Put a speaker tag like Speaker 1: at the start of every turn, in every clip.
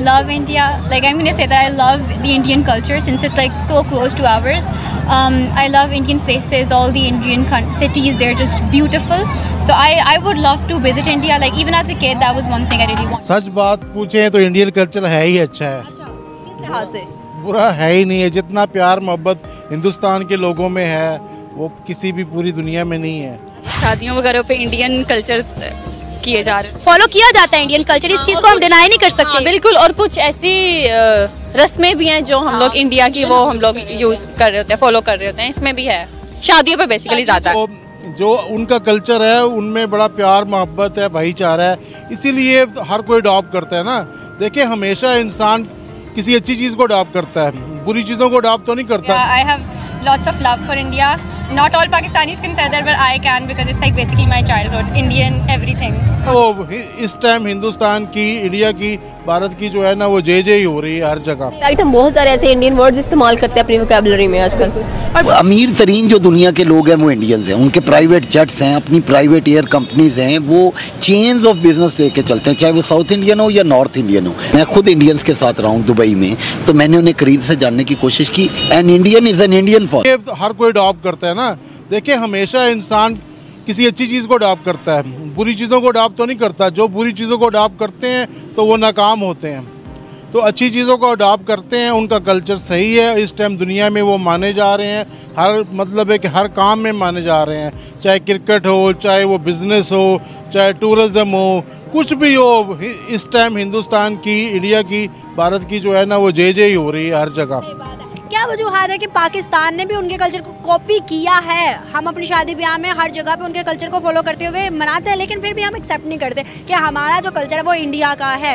Speaker 1: love India. Like I'm gonna say that I love the Indian culture since it's like so close to ours. I love Indian places, all the Indian cities. They're just beautiful. So I would love to visit India. Like even as a kid, that was one thing I really wanted.
Speaker 2: सच बात पूछे तो Indian culture है ही अच्छा है।
Speaker 1: अच्छा, किस लिहाज से?
Speaker 2: बुरा है ही नहीं है। जितना प्यार मोहब्बत हिंदुस्तान के लोगों में है वो किसी भी पूरी दुनिया में नहीं है।
Speaker 3: शादियों वगैरह पे इंडियन कल्चर किए जा रहे हैं,
Speaker 4: फॉलो किया जाता है इंडियन कल्चर, इस चीज़ को हम डिनाई नहीं कर सकते।
Speaker 3: हाँ, बिल्कुल। और कुछ ऐसी रस्में भी हैं जो हम लोग इंडिया की वो हम लोग यूज कर रहे होते हैं, फॉलो कर रहे होते हैं, इसमें भी है। शादियों पे बेसिकली ज़्यादा है।
Speaker 2: जो उनका कल्चर है उनमें बड़ा प्यार मोहब्बत है, भाईचारा है, इसीलिए हर कोई अडॉप्ट करता है ना। देखिए हमेशा इंसान किसी अच्छी चीज़ को अडॉप्ट करता है, बुरी चीज़ों को अडॉप्ट तो नहीं करता।
Speaker 1: I have lots of love for India. Not all Pakistanis can say that, but I can because it's like basically my childhood, Indian everything.
Speaker 2: तो इस टाइम हिंदुस्तान की, इंडिया की, भारत की जो है ना वो जय जय हो रही है हर जगह।
Speaker 4: राइट, हम बहुत सारे ऐसे इंडियन वर्ड्स इस्तेमाल करते हैं अपनी वोकैबुलरी में आजकल।
Speaker 5: और अमीर तरीन जो दुनिया के लोग हैं वो इंडियंस हैं, उनके प्राइवेट जेट्स हैं, अपनी प्राइवेट एयर कंपनीज हैं, वो चेन्स ऑफ बिजनेस लेके चलते हैं, चाहे वो साउथ इंडियन हो या नॉर्थ इंडियन हो। मैं खुद इंडियंस के साथ रहा हूँ दुबई में, तो मैंने उन्हें करीब से जानने की कोशिश की। An Indian is an Indian for.
Speaker 2: हर कोई अडॉप्ट करता है ना। देखिए हमेशा इंसान किसी अच्छी चीज़ को अडॉप्ट करता है, बुरी चीज़ों को अडॉप्ट तो नहीं करता। जो बुरी चीज़ों को अडॉप्ट करते हैं तो वो नाकाम होते हैं, तो अच्छी चीज़ों को अडॉप्ट करते हैं, उनका कल्चर सही है। इस टाइम दुनिया में वो माने जा रहे हैं, हर मतलब है कि हर काम में माने जा रहे हैं, चाहे क्रिकेट हो, चाहे वो बिज़नेस हो, चाहे टूरिज़्म हो, कुछ भी हो। इस टाइम हिंदुस्तान की, इंडिया की, भारत की जो है ना वो जय जय हो रही है हर जगह।
Speaker 4: क्या वजूहत है कि पाकिस्तान ने भी उनके कल्चर को कॉपी किया है? हम अपनी शादी ब्याह में हर जगह पे उनके कल्चर को फॉलो करते हुए मनाते हैं, लेकिन फिर भी हम एक्सेप्ट नहीं करते कि हमारा जो कल्चर है वो इंडिया का है।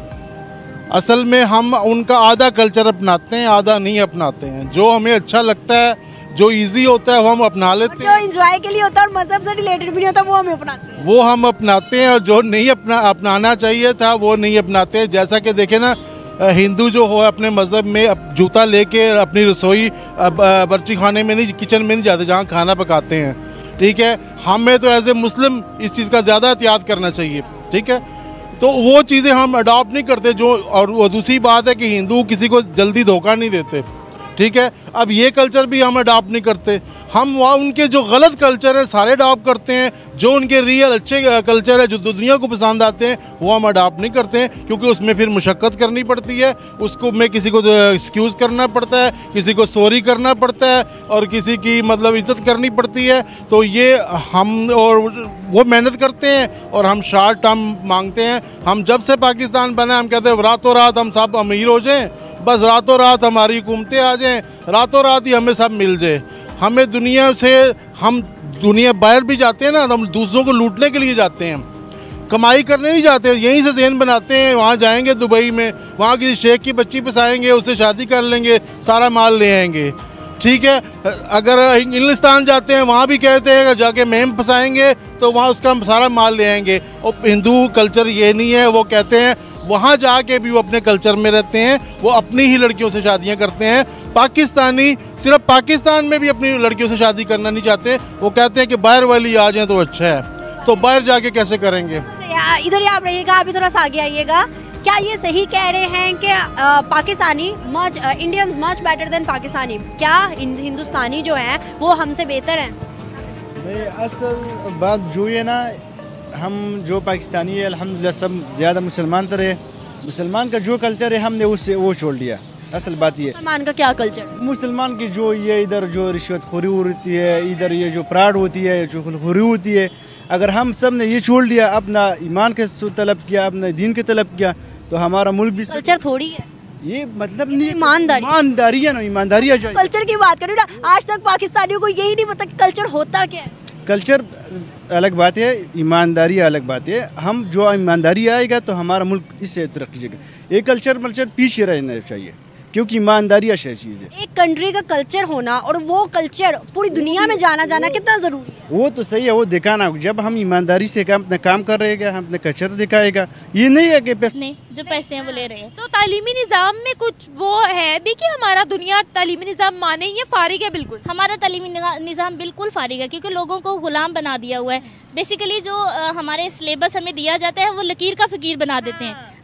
Speaker 2: असल में हम उनका आधा कल्चर अपनाते हैं, आधा नहीं अपनाते हैं। जो हमें अच्छा लगता है, जो इजी होता है वो हम अपना लेते हैं,
Speaker 4: जो एंजॉय के लिए होता है और मजहब से रिलेटेड भी नहीं होता वो हम अपनाते हैं।
Speaker 2: वो हम अपनाते हैं, और जो नहीं अपनाना चाहिए था वो नहीं अपनाते हैं। जैसा कि देखे ना, हिंदू जो हो अपने मज़हब में जूता लेके अपनी रसोई बर्ची खाने में नहीं, किचन में नहीं जाते जहाँ खाना पकाते हैं, ठीक है। हमें तो एज ए मुस्लिम इस चीज़ का ज़्यादा एहतियात करना चाहिए, ठीक है। तो वो चीज़ें हम अडॉप्ट नहीं करते जो। और वो दूसरी बात है कि हिंदू किसी को जल्दी धोखा नहीं देते, ठीक है। अब ये कल्चर भी हम अडॉप्ट नहीं करते। हम वहाँ उनके जो गलत कल्चर है सारे अडॉप्ट करते हैं, जो उनके रियल अच्छे कल्चर है जो दुनिया को पसंद आते हैं वो हम अडॉप्ट नहीं करते हैं, क्योंकि उसमें फिर मुशक्क़त करनी पड़ती है, उसको में किसी को एक्सक्यूज़ करना पड़ता है, किसी को सॉरी करना पड़ता है, और किसी की मतलब इज़्ज़त करनी पड़ती है। तो ये हम और वो मेहनत करते हैं और हम शॉर्ट टर्म मांगते हैं। हम जब से पाकिस्तान बना हम कहते हैं रातों रात हम सब अमीर हो जाएँ, बस रातों रात हमारी हुकूमतें आ जाएं, रातों रात ही हमें सब मिल जाए। हमें दुनिया से, हम दुनिया बाहर भी जाते हैं ना, हम दूसरों को लूटने के लिए जाते हैं, कमाई करने नहीं जाते। यहीं से ज़हन बनाते हैं, वहाँ जाएंगे दुबई में, वहाँ किसी शेख की बच्ची फंसाएंगे, उससे शादी कर लेंगे, सारा माल ले आएंगे, ठीक है। अगर इंग्लिस्तान जाते हैं वहाँ भी कहते हैं अगर जाके मेम फंसाएंगे तो वहाँ उसका सारा माल ले आएंगे। और हिंदू कल्चर ये नहीं है, वो कहते हैं वहाँ जाके भी वो अपने कल्चर में रहते हैं, वो अपनी ही लड़कियों से शादियाँ करते हैं। पाकिस्तानी सिर्फ पाकिस्तान में भी अपनी लड़कियों से शादी करना नहीं चाहते, वो कहते हैं कि बाहर वाली आ जाए तो अच्छा है। तो बाहर जाके कैसे करेंगे?
Speaker 4: इधर ही आप रहिएगा, अभी थोड़ा सा आगे आइएगा। क्या ये सही कह रहे हैं कि Pakistani Indians much better than Pakistani? क्या हिंदुस्तानी जो है वो हमसे बेहतर हैं?
Speaker 6: नहीं, असल बात जो है ना, हम जो पाकिस्तानी है अल्हम्दुलिल्लाह सब ज़्यादा मुसलमान तरह है। मुसलमान का जो कल्चर है हमने उससे वो छोड़ दिया। असल बात ये,
Speaker 4: मुसलमान का क्या कल्चर? मुसलमान
Speaker 6: की जो ये इधर जो रिश्वतखोरी होती है, इधर ये जो प्राड़ होती है, चुगलखोरी होती है, अगर हम सब ने ये छोड़ दिया, अपना ईमान के तलब किया, अपने दीन के तलब किया, तो हमारा मुल्क भी
Speaker 4: कल्चर थोड़ी है
Speaker 6: ये, मतलब नहीं,
Speaker 4: ईमानदारी
Speaker 6: है ना, ईमानदारी है।
Speaker 4: कल्चर की बात करूँ ना, आज तक पाकिस्तानियों को यही नहीं पता कि कल्चर होता क्या है।
Speaker 6: कल्चर अलग बात है, ईमानदारी अलग बात है। हम जो ईमानदारी आएगा तो हमारा मुल्क इससे तरक्की करेगा। ये कल्चर पीछे रहना चाहिए, क्योंकि ईमानदारी अच्छी चीज़ है।
Speaker 4: एक कंट्री का कल्चर होना और वो कल्चर पूरी दुनिया में जाना कितना ज़रूरी है?
Speaker 6: वो तो सही है, वो दिखाना। जब हम ईमानदारी से अपना काम कर रहे हैं, हम अपने कल्चर दिखाएगा। ये नहीं है कि
Speaker 7: नहीं, जो पैसे हैं वो ले रहे हैं।
Speaker 8: तो तालीमी निज़ाम में कुछ वो है भी कि हमारा दुनिया तालीमी निज़ाम माने ही फारिग है? बिल्कुल,
Speaker 7: हमारा तालीमी निज़ाम बिल्कुल फारिग है, क्योंकि लोगों को गुलाम बना दिया हुआ है। बेसिकली जो हमारे सिलेबस हमें दिया जाता है वो लकीर का फ़कीर बना देते हैं।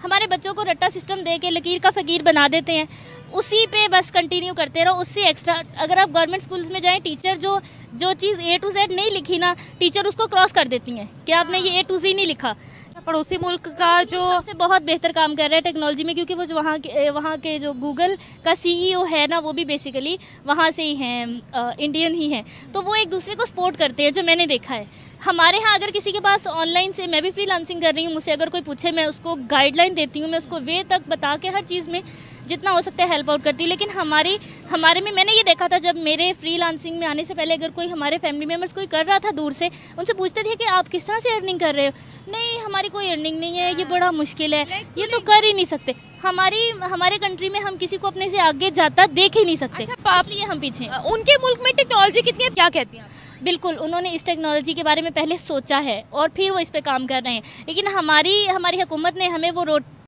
Speaker 7: हमारे बच्चों को रट्टा सिस्टम दे के लकीर का फ़कीर बना देते हैं, उसी पे बस कंटिन्यू करते रहो। उससे एक्स्ट्रा अगर आप गवर्नमेंट स्कूल्स में जाएं, टीचर जो चीज़ A to Z नहीं लिखी ना, टीचर उसको क्रॉस कर देती हैं कि आपने ये A to Z नहीं लिखा।
Speaker 8: पड़ोसी मुल्क का जो
Speaker 7: से बहुत बेहतर काम कर रहा है टेक्नोलॉजी में, क्योंकि वो जो वहाँ के जो गूगल का CEO है ना, वो भी बेसिकली वहाँ से ही हैं, इंडियन ही हैं। तो वो एक दूसरे को सपोर्ट करते हैं, जो मैंने देखा है। हमारे यहाँ अगर किसी के पास ऑनलाइन से, मैं भी फ्रीलांसिंग कर रही हूँ, मुझसे अगर कोई पूछे, मैं उसको गाइडलाइन देती हूँ, मैं उसको वे तक बता के हर चीज़ में जितना हो सकता है हेल्प आउट करती हूँ। लेकिन हमारे में मैंने ये देखा था, जब मेरे फ्रीलांसिंग में आने से पहले अगर कोई हमारे फैमिली मेम्बर्स कोई कर रहा था दूर से, उनसे पूछते थे कि आप किस तरह से अर्निंग कर रहे हो। नहीं, हमारी कोई अर्निंग नहीं है, ये बड़ा मुश्किल है, ये तो कर ही नहीं सकते। हमारे कंट्री में हम किसी को अपने से आगे जाता देख ही नहीं सकते, इसलिए हम पीछे।
Speaker 8: उनके मुल्क में टेक्नोलॉजी कितनी है, क्या कहती हैं?
Speaker 7: बिल्कुल, उन्होंने इस टेक्नोलॉजी के बारे में पहले सोचा है और फिर वो इस पे काम कर रहे हैं। लेकिन हमारी हुकूमत ने हमें वो रोड